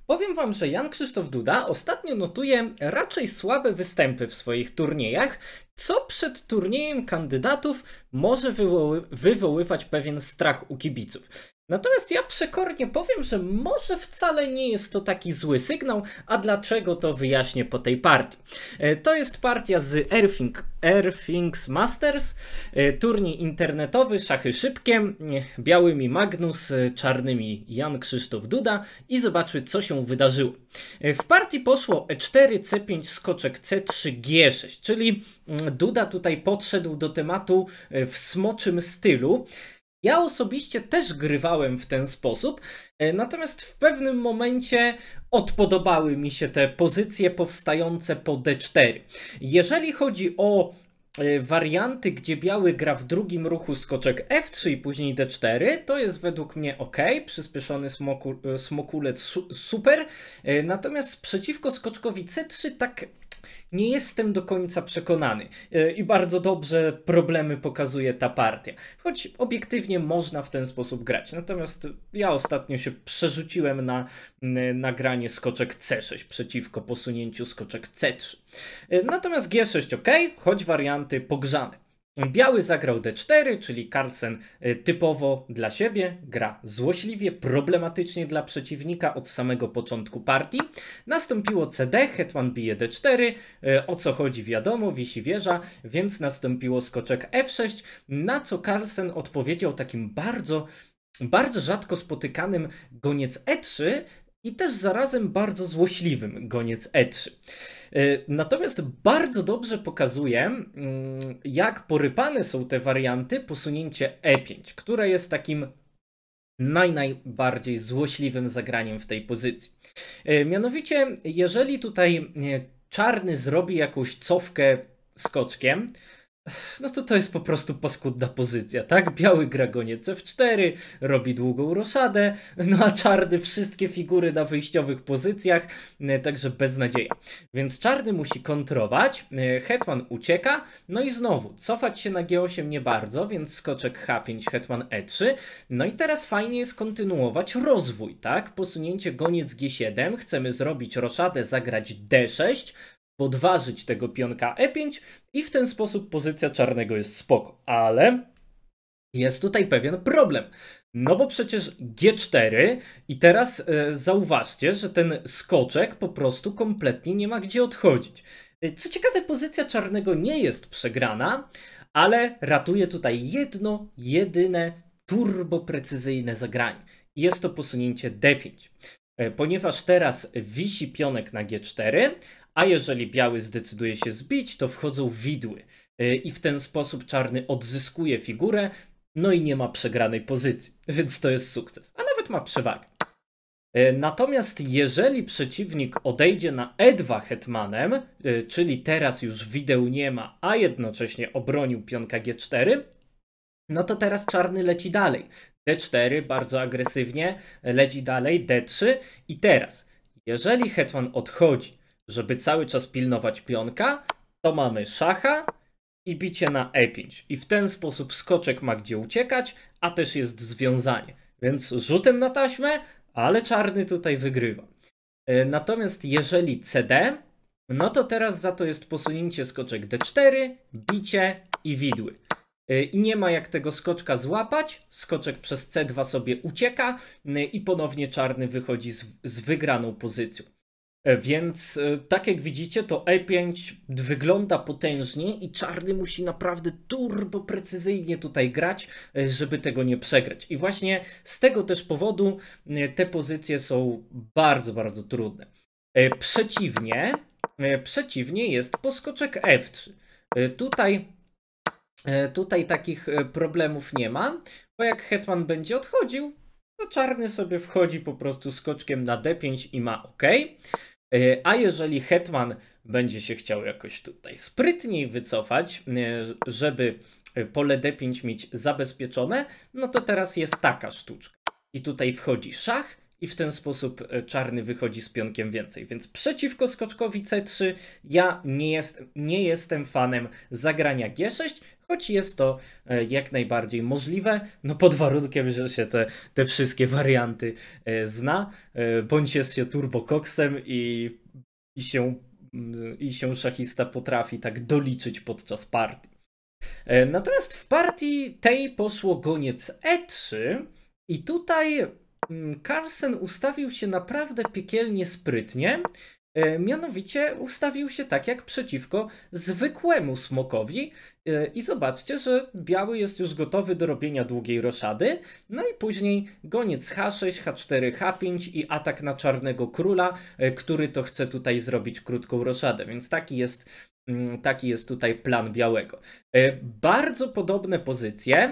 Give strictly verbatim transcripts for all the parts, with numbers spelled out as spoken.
Powiem wam, że Jan Krzysztof Duda ostatnio notuje raczej słabe występy w swoich turniejach, co przed turniejem kandydatów może wywoły wywoływać pewien strach u kibiców. Natomiast ja przekornie powiem, że może wcale nie jest to taki zły sygnał, a dlaczego to wyjaśnię po tej partii. To jest partia z Airthings, Airthings Masters, turniej internetowy, szachy szybkie, białymi Magnus, czarnymi Jan Krzysztof Duda i zobaczmy, co się wydarzyło. W partii poszło e cztery, ce pięć, skoczek ce trzy, gie sześć, czyli Duda tutaj podszedł do tematu w smoczym stylu. Ja osobiście też grywałem w ten sposób, natomiast w pewnym momencie odpodobały mi się te pozycje powstające po de cztery. Jeżeli chodzi o warianty, gdzie biały gra w drugim ruchu skoczek ef trzy i później de cztery, to jest według mnie ok, przyspieszony smoku, smokulec super, natomiast przeciwko skoczkowi ce trzy tak nie jestem do końca przekonany i bardzo dobrze problemy pokazuje ta partia, choć obiektywnie można w ten sposób grać. Natomiast ja ostatnio się przerzuciłem na nagranie skoczek ce sześć przeciwko posunięciu skoczek ce trzy. Natomiast gie sześć ok, choć warianty pogrzane. Biały zagrał de cztery, czyli Carlsen typowo dla siebie, gra złośliwie, problematycznie dla przeciwnika od samego początku partii. Nastąpiło cd, hetman bije de cztery, o co chodzi wiadomo, wisi wieża, więc nastąpiło skoczek ef sześć, na co Carlsen odpowiedział takim bardzo, bardzo rzadko spotykanym goniec e trzy, i też zarazem bardzo złośliwym goniec e trzy. Natomiast bardzo dobrze pokazuje, jak porypane są te warianty posunięcie e pięć, które jest takim naj, najbardziej złośliwym zagraniem w tej pozycji. Mianowicie, jeżeli tutaj czarny zrobi jakąś cofkę skoczkiem, no to to jest po prostu paskudna pozycja, tak? Biały gra goniec ef cztery, robi długą roszadę, no a czarny wszystkie figury na wyjściowych pozycjach, także beznadzieja. Więc czarny musi kontrować, hetman ucieka, no i znowu cofać się na gie osiem nie bardzo, więc skoczek ha pięć, hetman e trzy. No i teraz fajnie jest kontynuować rozwój, tak? Posunięcie goniec gie siedem, chcemy zrobić roszadę, zagrać de sześć, podważyć tego pionka e pięć i w ten sposób pozycja czarnego jest spoko. Ale jest tutaj pewien problem. No bo przecież gie cztery i teraz e, zauważcie, że ten skoczek po prostu kompletnie nie ma gdzie odchodzić. Co ciekawe, pozycja czarnego nie jest przegrana, ale ratuje tutaj jedno, jedyne turbo precyzyjne zagranie. Jest to posunięcie de pięć. E, ponieważ teraz wisi pionek na gie cztery, a jeżeli biały zdecyduje się zbić, to wchodzą widły i w ten sposób czarny odzyskuje figurę, no i nie ma przegranej pozycji, więc to jest sukces, a nawet ma przewagę. Natomiast jeżeli przeciwnik odejdzie na e dwa hetmanem, czyli teraz już wideł nie ma, a jednocześnie obronił pionka gie cztery, no to teraz czarny leci dalej. de cztery bardzo agresywnie, leci dalej, de trzy i teraz, jeżeli hetman odchodzi, żeby cały czas pilnować pionka, to mamy szacha i bicie na e pięć. I w ten sposób skoczek ma gdzie uciekać, a też jest związanie. Więc rzutem na taśmę, ale czarny tutaj wygrywa. Natomiast jeżeli cd, no to teraz za to jest posunięcie skoczek de cztery, bicie i widły. I nie ma jak tego skoczka złapać, skoczek przez ce dwa sobie ucieka i ponownie czarny wychodzi z, z wygraną pozycją. Więc tak jak widzicie, to e pięć wygląda potężnie i czarny musi naprawdę turbo precyzyjnie tutaj grać, żeby tego nie przegrać. I właśnie z tego też powodu te pozycje są bardzo, bardzo trudne. Przeciwnie, przeciwnie jest poskoczek ef trzy. Tutaj, tutaj takich problemów nie ma, bo jak hetman będzie odchodził, to czarny sobie wchodzi po prostu skoczkiem na de pięć i ma ok. A jeżeli hetman będzie się chciał jakoś tutaj sprytniej wycofać, żeby pole de pięć mieć zabezpieczone, no to teraz jest taka sztuczka. I tutaj wchodzi szach i w ten sposób czarny wychodzi z pionkiem więcej. Więc przeciwko skoczkowi C trzy ja nie, jest, nie jestem fanem zagrania G sześć, choć jest to jak najbardziej możliwe, no pod warunkiem, że się te, te wszystkie warianty zna, bądź jest się turbokoksem i, i, się, i się szachista potrafi tak doliczyć podczas partii. Natomiast w partii tej poszło goniec E trzy i tutaj Carlsen ustawił się naprawdę piekielnie sprytnie, mianowicie ustawił się tak jak przeciwko zwykłemu smokowi i zobaczcie, że biały jest już gotowy do robienia długiej roszady, no i później goniec H sześć, H cztery, H pięć i atak na czarnego króla, który to chce tutaj zrobić krótką roszadę, więc taki jest, taki jest tutaj plan białego. Bardzo podobne pozycje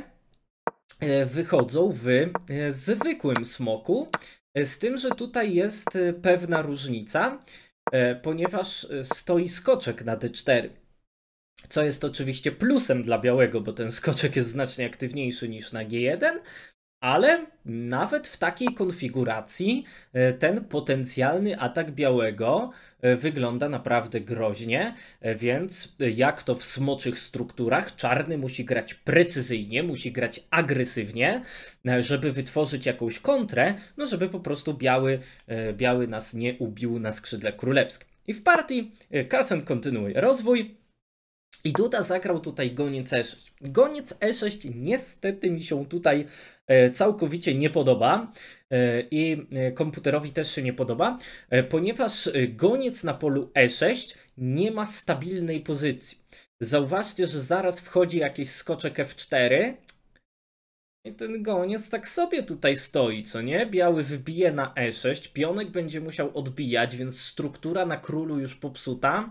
wychodzą w zwykłym smoku, z tym, że tutaj jest pewna różnica, ponieważ stoi skoczek na D cztery, co jest oczywiście plusem dla białego, bo ten skoczek jest znacznie aktywniejszy niż na G jeden, ale nawet w takiej konfiguracji ten potencjalny atak białego wygląda naprawdę groźnie, więc jak to w smoczych strukturach, czarny musi grać precyzyjnie, musi grać agresywnie, żeby wytworzyć jakąś kontrę, no żeby po prostu biały, biały nas nie ubił na skrzydle królewskim. I w partii Carlsen kontynuuje rozwój. I Duda zagrał tutaj goniec E sześć. Goniec E sześć niestety mi się tutaj całkowicie nie podoba i komputerowi też się nie podoba, ponieważ goniec na polu E sześć nie ma stabilnej pozycji. Zauważcie, że zaraz wchodzi jakiś skoczek F cztery i ten goniec tak sobie tutaj stoi, co nie? Biały wybije na E sześć, pionek będzie musiał odbijać, więc struktura na królu już popsuta.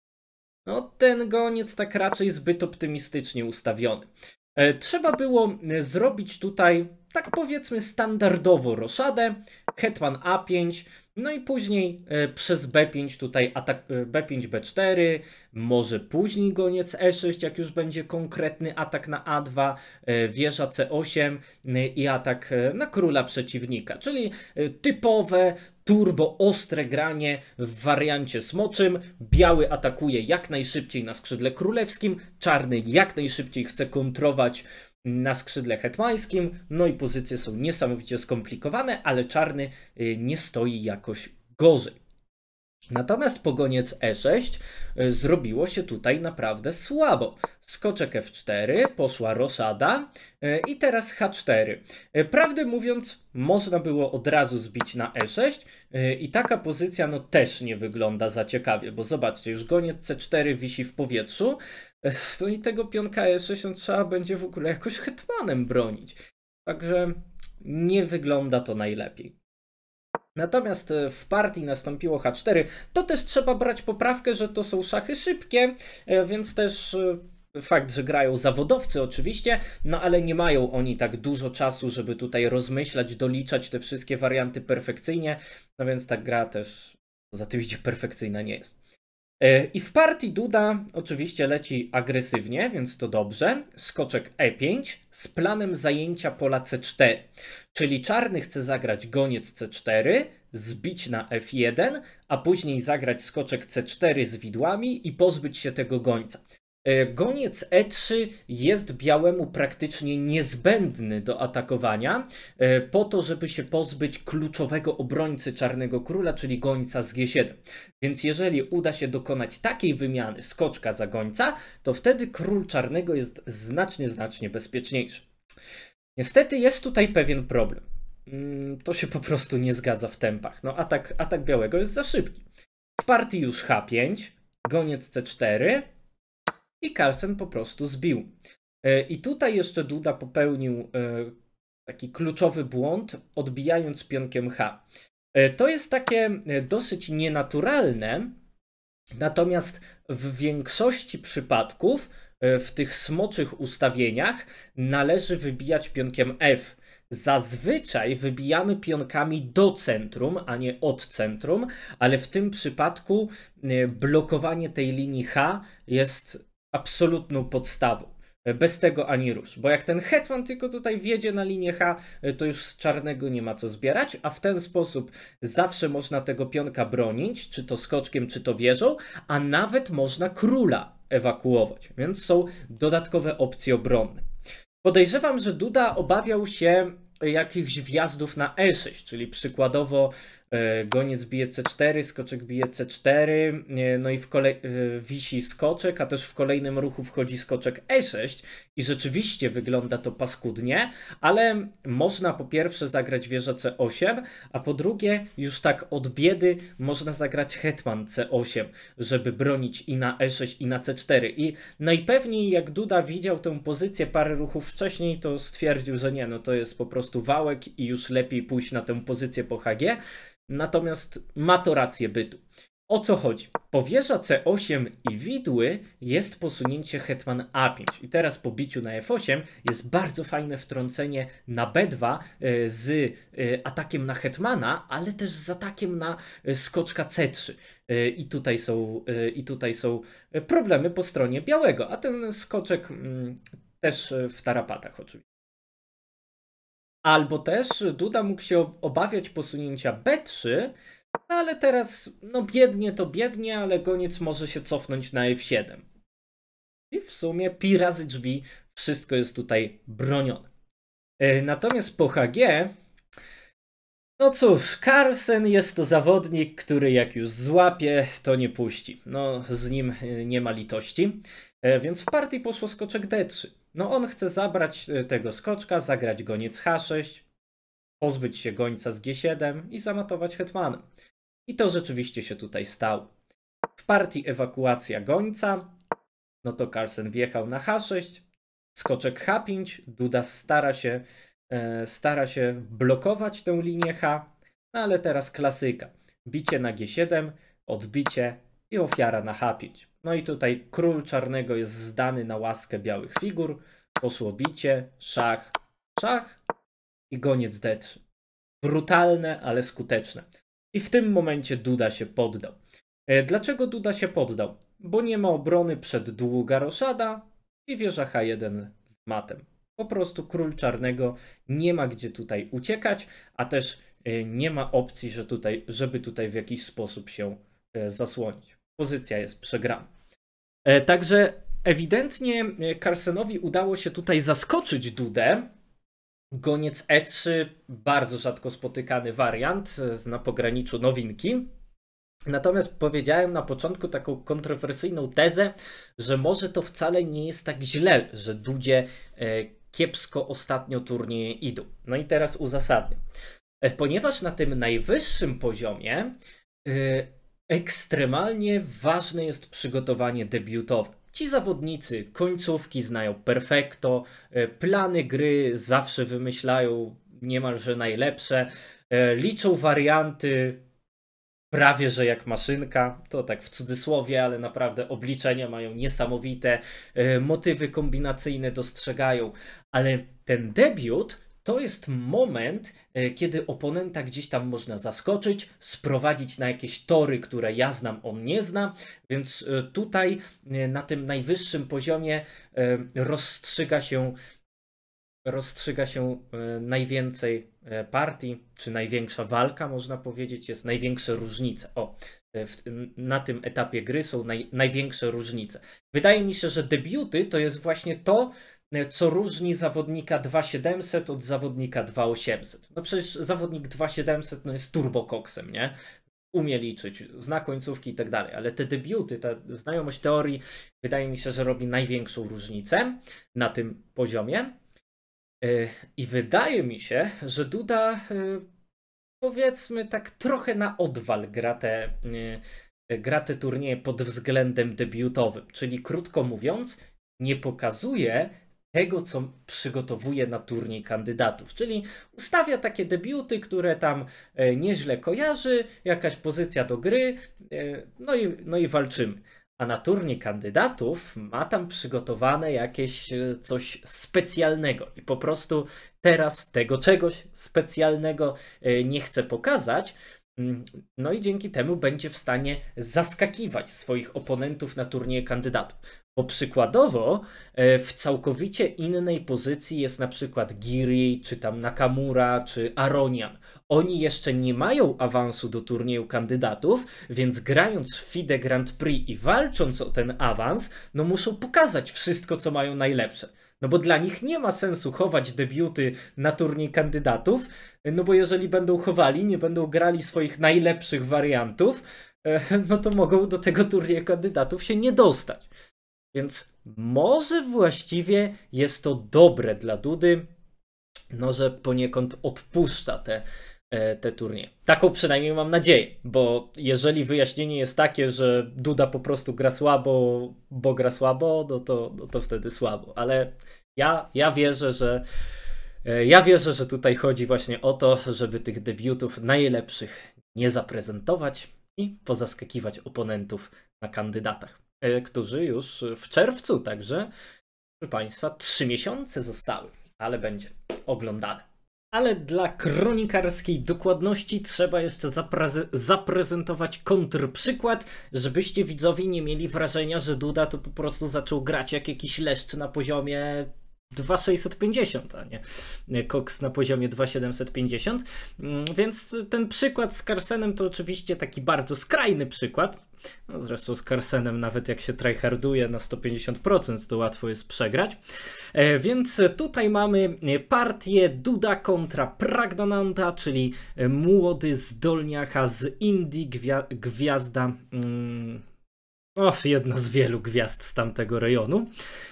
No ten goniec tak raczej zbyt optymistycznie ustawiony. E, trzeba było zrobić tutaj, tak powiedzmy standardowo roszadę, hetman A pięć, no i później e, przez B pięć tutaj atak e, B pięć, B cztery, może później goniec E sześć, jak już będzie konkretny atak na A dwa, e, wieża C osiem e, i atak e, na króla przeciwnika, czyli e, typowe turbo ostre granie w wariancie smoczym. Biały atakuje jak najszybciej na skrzydle królewskim, czarny jak najszybciej chce kontrować na skrzydle hetmańskim, no i pozycje są niesamowicie skomplikowane, ale czarny nie stoi jakoś gorzej. Natomiast po goniec E sześć zrobiło się tutaj naprawdę słabo. Skoczek F cztery, poszła roszada i teraz H cztery. Prawdę mówiąc, można było od razu zbić na E sześć i taka pozycja no też nie wygląda za ciekawie, bo zobaczcie, już goniec C cztery wisi w powietrzu, no i tego pionka E sześć no, trzeba będzie w ogóle jakoś hetmanem bronić. Także nie wygląda to najlepiej. Natomiast w partii nastąpiło H cztery. To też trzeba brać poprawkę, że to są szachy szybkie, więc też fakt, że grają zawodowcy oczywiście, no ale nie mają oni tak dużo czasu, żeby tutaj rozmyślać, doliczać te wszystkie warianty perfekcyjnie, no więc ta gra też za tym idzie perfekcyjna nie jest. I w partii Duda oczywiście leci agresywnie, więc to dobrze. Skoczek E pięć z planem zajęcia pola C cztery. Czyli czarny chce zagrać goniec C cztery, zbić na F jeden, a później zagrać skoczek C cztery z widłami i pozbyć się tego gońca. Goniec E trzy jest białemu praktycznie niezbędny do atakowania po to, żeby się pozbyć kluczowego obrońcy czarnego króla, czyli gońca z G siedem. Więc jeżeli uda się dokonać takiej wymiany skoczka za gońca, to wtedy król czarnego jest znacznie, znacznie bezpieczniejszy. Niestety jest tutaj pewien problem. To się po prostu nie zgadza w tempach. No atak, atak białego jest za szybki. W partii już H pięć, goniec C cztery, i Carlsen po prostu zbił. I tutaj jeszcze Duda popełnił taki kluczowy błąd, odbijając pionkiem H. To jest takie dosyć nienaturalne, natomiast w większości przypadków w tych smoczych ustawieniach należy wybijać pionkiem F. Zazwyczaj wybijamy pionkami do centrum, a nie od centrum, ale w tym przypadku blokowanie tej linii H jest absolutną podstawą. Bez tego ani rusz, bo jak ten hetman tylko tutaj wjedzie na linię H, to już z czarnego nie ma co zbierać, a w ten sposób zawsze można tego pionka bronić, czy to skoczkiem, czy to wieżą, a nawet można króla ewakuować, więc są dodatkowe opcje obronne. Podejrzewam, że Duda obawiał się jakichś wjazdów na E sześć, czyli przykładowo goniec bije C cztery, skoczek bije C cztery, no i w kolej wisi skoczek, a też w kolejnym ruchu wchodzi skoczek E sześć i rzeczywiście wygląda to paskudnie, ale można po pierwsze zagrać wieżę C osiem, a po drugie już tak od biedy można zagrać hetman C osiem, żeby bronić i na E sześć i na C cztery i najpewniej jak Duda widział tę pozycję parę ruchów wcześniej, to stwierdził, że nie, no to jest po prostu wałek i już lepiej pójść na tę pozycję po H G. Natomiast ma to rację bytu. O co chodzi? Po wieża C osiem i widły jest posunięcie hetman A pięć. I teraz po biciu na F osiem jest bardzo fajne wtrącenie na B dwa z atakiem na hetmana, ale też z atakiem na skoczka C trzy. I tutaj są, i tutaj są problemy po stronie białego, a ten skoczek też w tarapatach oczywiście. Albo też Duda mógł się obawiać posunięcia B trzy, no ale teraz, no biednie to biednie, ale goniec może się cofnąć na F siedem. I w sumie pi razy drzwi, wszystko jest tutaj bronione. Natomiast po H G, no cóż, Carlsen jest to zawodnik, który jak już złapie, to nie puści. No z nim nie ma litości, więc w partii poszło skoczek D trzy. No on chce zabrać tego skoczka, zagrać goniec H sześć, pozbyć się gońca z G siedem i zamatować hetmanem. I to rzeczywiście się tutaj stało. W partii ewakuacja gońca, no to Carlsen wjechał na H sześć, skoczek H pięć, Duda stara się, e, stara się blokować tę linię H, no ale teraz klasyka. Bicie na G siedem, odbicie i ofiara na H pięć. No i tutaj król czarnego jest zdany na łaskę białych figur. Poszło bicie, szach, szach i goniec D trzy. Brutalne, ale skuteczne. I w tym momencie Duda się poddał. Dlaczego Duda się poddał? Bo nie ma obrony przed długa roszada i wieża H jeden z matem. Po prostu król czarnego nie ma gdzie tutaj uciekać, a też nie ma opcji, że tutaj, żeby tutaj w jakiś sposób się zasłonić. Pozycja jest przegrana. Także ewidentnie Carlsenowi udało się tutaj zaskoczyć Dudę. Goniec E trzy, bardzo rzadko spotykany wariant na pograniczu nowinki. Natomiast powiedziałem na początku taką kontrowersyjną tezę, że może to wcale nie jest tak źle, że Dudzie kiepsko ostatnio turnieje idą. No i teraz uzasadnię. Ponieważ na tym najwyższym poziomie ekstremalnie ważne jest przygotowanie debiutowe. Ci zawodnicy końcówki znają perfekto, plany gry zawsze wymyślają niemalże najlepsze, liczą warianty prawie że jak maszynka, to tak w cudzysłowie, ale naprawdę obliczenia mają niesamowite, motywy kombinacyjne dostrzegają, ale ten debiut to jest moment, kiedy oponenta gdzieś tam można zaskoczyć, sprowadzić na jakieś tory, które ja znam, on nie zna, więc tutaj na tym najwyższym poziomie rozstrzyga się, rozstrzyga się najwięcej partii, czy największa walka, można powiedzieć, jest największe różnice. O, na tym etapie gry są naj, największe różnice. Wydaje mi się, że debiuty to jest właśnie to, co różni zawodnika dwa tysiące siedemset od zawodnika dwa tysiące osiemset. No przecież zawodnik dwa tysiące siedemset no jest turbokoksem, nie? Umie liczyć, zna końcówki i tak dalej, ale te debiuty, ta znajomość teorii wydaje mi się, że robi największą różnicę na tym poziomie. I wydaje mi się, że Duda powiedzmy tak trochę na odwal gra te, gra te turnieje pod względem debiutowym, czyli krótko mówiąc nie pokazuje tego, co przygotowuje na turniej kandydatów, czyli ustawia takie debiuty, które tam nieźle kojarzy, jakaś pozycja do gry, no i, no i walczymy. A na turniej kandydatów ma tam przygotowane jakieś coś specjalnego i po prostu teraz tego czegoś specjalnego nie chce pokazać. No i dzięki temu będzie w stanie zaskakiwać swoich oponentów na turnieje kandydatów. Bo przykładowo w całkowicie innej pozycji jest na przykład Giri, czy tam Nakamura, czy Aronian. Oni jeszcze nie mają awansu do turnieju kandydatów, więc grając w FIDE Grand Prix i walcząc o ten awans, no muszą pokazać wszystko, co mają najlepsze. No bo dla nich nie ma sensu chować debiuty na turniej kandydatów, no bo jeżeli będą chowali, nie będą grali swoich najlepszych wariantów, no to mogą do tego turnieju kandydatów się nie dostać. Więc może właściwie jest to dobre dla Dudy, no że poniekąd odpuszcza te, te turnieje. Taką przynajmniej mam nadzieję, bo jeżeli wyjaśnienie jest takie, że Duda po prostu gra słabo, bo gra słabo, no to, no to wtedy słabo. Ale ja, ja wierzę, że ja wierzę, że tutaj chodzi właśnie o to, żeby tych debiutów najlepszych nie zaprezentować i pozaskakiwać oponentów na kandydatach, którzy już w czerwcu, także proszę Państwa, trzy miesiące zostały, ale będzie oglądane. Ale dla kronikarskiej dokładności trzeba jeszcze zapre- zaprezentować kontrprzykład, żebyście widzowie nie mieli wrażenia, że Duda to po prostu zaczął grać jak jakiś leszcz na poziomie dwa tysiące sześćset pięćdziesiąt, a nie Cox na poziomie dwa tysiące siedemset pięćdziesiąt. Więc ten przykład z Carlsenem to oczywiście taki bardzo skrajny przykład. No zresztą z Carlsenem nawet jak się tryharduje na sto pięćdziesiąt procent, to łatwo jest przegrać. Więc tutaj mamy partię Duda kontra Praggnanandha, czyli młody zdolniacha z Indii, gwia gwiazda, mm, o, jedna z wielu gwiazd z tamtego rejonu.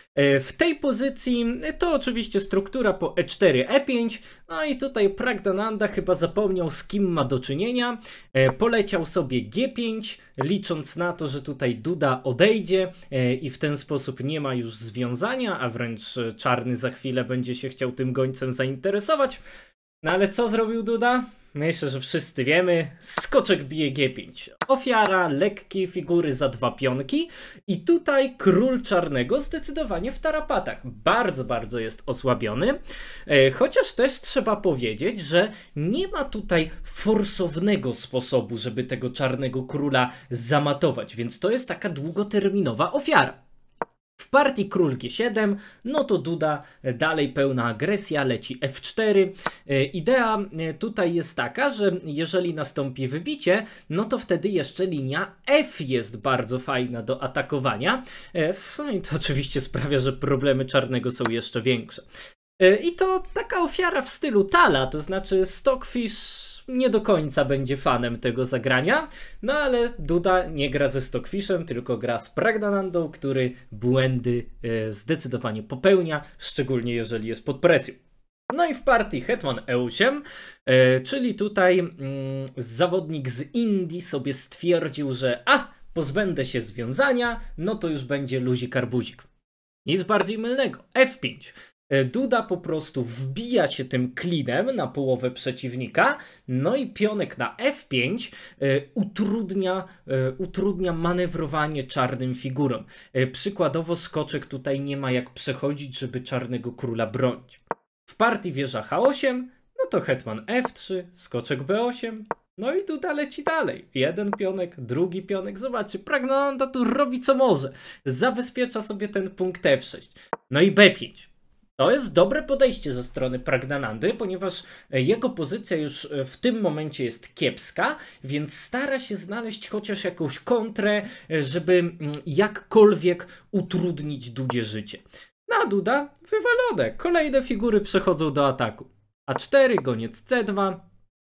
W tej pozycji to oczywiście struktura po e cztery, e pięć, no i tutaj Praggnanandha chyba zapomniał, z kim ma do czynienia. Poleciał sobie ge pięć, licząc na to, że tutaj Duda odejdzie i w ten sposób nie ma już związania, a wręcz czarny za chwilę będzie się chciał tym gońcem zainteresować. No ale co zrobił Duda? Myślę, że wszyscy wiemy. Skoczek bije ge pięć. Ofiara lekkiej figury za dwa pionki. I tutaj król czarnego zdecydowanie w tarapatach. Bardzo, bardzo jest osłabiony. Chociaż też trzeba powiedzieć, że nie ma tutaj forsownego sposobu, żeby tego czarnego króla zamatować. Więc to jest taka długoterminowa ofiara. W partii król ge siedem, no to Duda dalej pełna agresja, leci ef cztery. Idea tutaj jest taka, że jeżeli nastąpi wybicie, no to wtedy jeszcze linia F jest bardzo fajna do atakowania. No i to oczywiście sprawia, że problemy czarnego są jeszcze większe. I to taka ofiara w stylu Tala, to znaczy Stockfish nie do końca będzie fanem tego zagrania, no ale Duda nie gra ze Stockfishem, tylko gra z Praggnanandhą, który błędy zdecydowanie popełnia, szczególnie jeżeli jest pod presją. No i w partii hetman e osiem, czyli tutaj zawodnik z Indii sobie stwierdził, że a, pozbędę się związania, no to już będzie luzik arbuzik. Nic bardziej mylnego. ef pięć. Duda po prostu wbija się tym klinem na połowę przeciwnika, no i pionek na ef pięć y, utrudnia, y, utrudnia manewrowanie czarnym figurom. Y, przykładowo skoczek tutaj nie ma jak przechodzić, żeby czarnego króla bronić. W partii wieża ha osiem, no to hetman ef trzy, skoczek be osiem, no i Duda leci dalej. Jeden pionek, drugi pionek, zobaczcie, Praggnanandha tu robi co może. Zabezpiecza sobie ten punkt ef sześć, no i be pięć. To jest dobre podejście ze strony Praggnanandhy, ponieważ jego pozycja już w tym momencie jest kiepska, więc stara się znaleźć chociaż jakąś kontrę, żeby jakkolwiek utrudnić Dudzie życie. No a Duda wywalone. Kolejne figury przechodzą do ataku. a cztery, goniec ce dwa.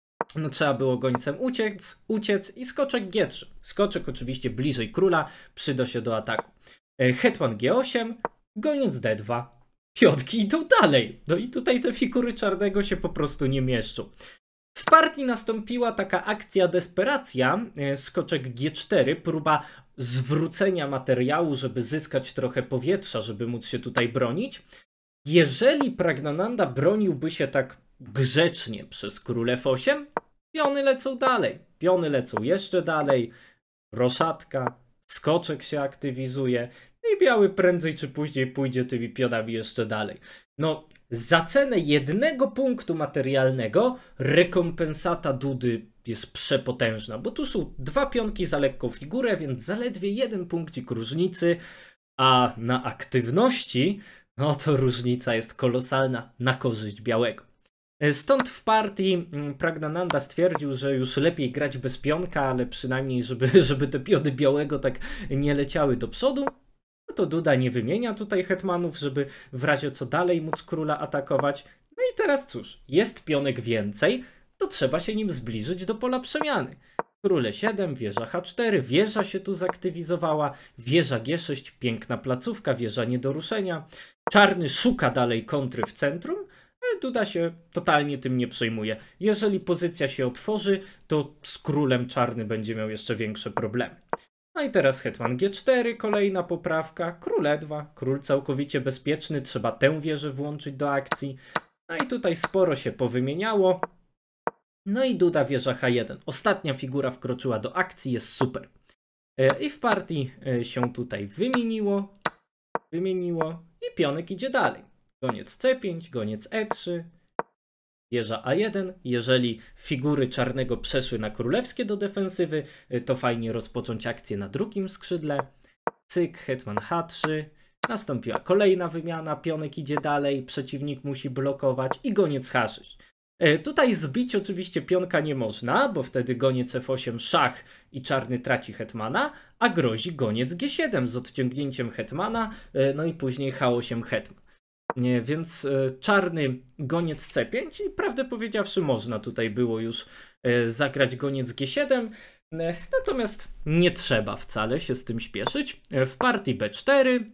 No trzeba było gońcem uciec, uciec i skoczek ge trzy. Skoczek oczywiście bliżej króla, przyda się do ataku. Hetman ge osiem, goniec de dwa. Pionki idą dalej. No i tutaj te figury czarnego się po prostu nie mieszczą. W partii nastąpiła taka akcja desperacja, skoczek ge cztery, próba zwrócenia materiału, żeby zyskać trochę powietrza, żeby móc się tutaj bronić. Jeżeli Praggnanandha broniłby się tak grzecznie przez król ef osiem, piony lecą dalej. Piony lecą jeszcze dalej, roszatka, skoczek się aktywizuje i biały prędzej czy później pójdzie tymi pionami jeszcze dalej. No, za cenę jednego punktu materialnego rekompensata Dudy jest przepotężna, bo tu są dwa pionki za lekką figurę, więc zaledwie jeden punkcik różnicy. A na aktywności, no to różnica jest kolosalna na korzyść białego. Stąd w partii Praggnanandha stwierdził, że już lepiej grać bez pionka, ale przynajmniej żeby, żeby te piony białego tak nie leciały do przodu. No to Duda nie wymienia tutaj hetmanów, żeby w razie co dalej móc króla atakować. No i teraz cóż, jest pionek więcej, to trzeba się nim zbliżyć do pola przemiany. Król e siedem, wieża H cztery, wieża się tu zaktywizowała, wieża G sześć, piękna placówka, wieża nie do ruszenia. Czarny szuka dalej kontry w centrum, ale Duda się totalnie tym nie przejmuje. Jeżeli pozycja się otworzy, to z królem czarny będzie miał jeszcze większe problemy. No i teraz hetman G cztery, kolejna poprawka, król e dwa, król całkowicie bezpieczny, trzeba tę wieżę włączyć do akcji. No i tutaj sporo się powymieniało. No i Duda wieża H jeden. Ostatnia figura wkroczyła do akcji, jest super. I w partii się tutaj wymieniło, wymieniło i pionek idzie dalej. Goniec C pięć, goniec E trzy, wieża A jeden. Jeżeli figury czarnego przeszły na królewskie do defensywy, to fajnie rozpocząć akcję na drugim skrzydle. Cyk, hetman H trzy. Nastąpiła kolejna wymiana, pionek idzie dalej, przeciwnik musi blokować i goniec H sześć. Tutaj zbić oczywiście pionka nie można, bo wtedy goniec F osiem, szach i czarny traci hetmana, a grozi goniec G siedem z odciągnięciem hetmana, no i później H osiem hetman. Nie, więc czarny goniec C pięć i prawdę powiedziawszy można tutaj było już zagrać goniec G siedem, natomiast nie trzeba wcale się z tym śpieszyć. W partii B cztery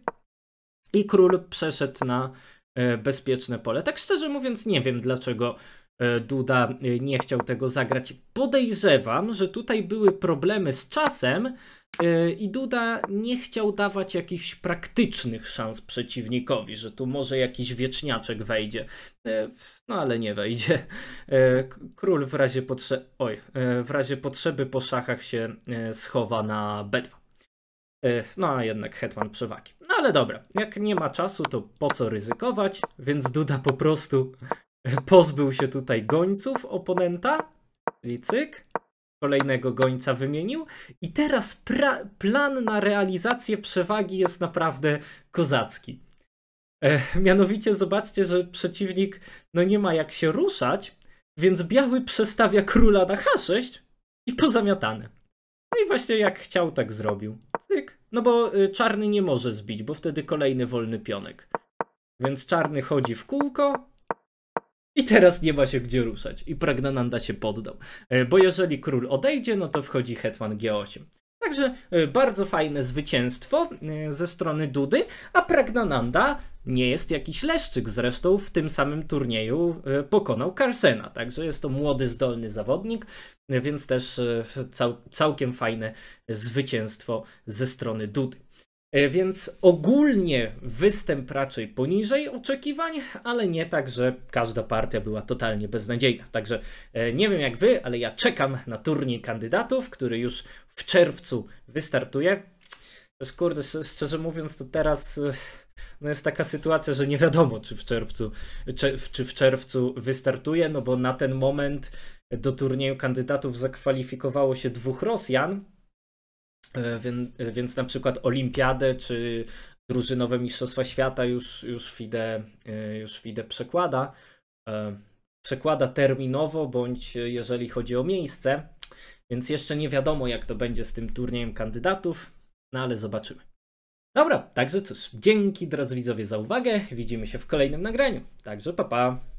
i król przeszedł na bezpieczne pole. Tak szczerze mówiąc nie wiem dlaczego Duda nie chciał tego zagrać. Podejrzewam, że tutaj były problemy z czasem i Duda nie chciał dawać jakichś praktycznych szans przeciwnikowi, że tu może jakiś wieczniaczek wejdzie. No ale nie wejdzie. Król w razie, potrze Oj, w razie potrzeby po szachach się schowa na B dwa. No a jednak hetman przewagi. No ale dobra, jak nie ma czasu, to po co ryzykować, więc Duda po prostu pozbył się tutaj gońców oponenta, czyli cyk, kolejnego gońca wymienił i teraz plan na realizację przewagi jest naprawdę kozacki. E, mianowicie zobaczcie, że przeciwnik no nie ma jak się ruszać, więc biały przestawia króla na H sześć i pozamiatane. No i właśnie jak chciał, tak zrobił. Cyk. No bo czarny nie może zbić, bo wtedy kolejny wolny pionek. Więc czarny chodzi w kółko i teraz nie ma się gdzie ruszać. I Praggnanandha się poddał. Bo jeżeli król odejdzie, no to wchodzi hetman G osiem. Także bardzo fajne zwycięstwo ze strony Dudy, a Praggnanandha nie jest jakiś leszczyk. Zresztą w tym samym turnieju pokonał Carlsena. Także jest to młody, zdolny zawodnik, więc też cał, całkiem fajne zwycięstwo ze strony Dudy. Więc ogólnie występ raczej poniżej oczekiwań, ale nie tak, że każda partia była totalnie beznadziejna. Także nie wiem jak wy, ale ja czekam na turniej kandydatów, który już w czerwcu wystartuje. Też kurde, szczerze mówiąc, to teraz no jest taka sytuacja, że nie wiadomo, czy w czerwcu, czy w czerwcu wystartuje, no bo na ten moment do turnieju kandydatów zakwalifikowało się dwóch Rosjan. Więc, więc na przykład Olimpiadę czy drużynowe Mistrzostwa Świata już, już, FIDE, już FIDE przekłada. Przekłada terminowo, bądź jeżeli chodzi o miejsce. Więc jeszcze nie wiadomo jak to będzie z tym turniejem kandydatów, no ale zobaczymy. Dobra, także cóż, dzięki drodzy widzowie za uwagę. Widzimy się w kolejnym nagraniu. Także pa pa.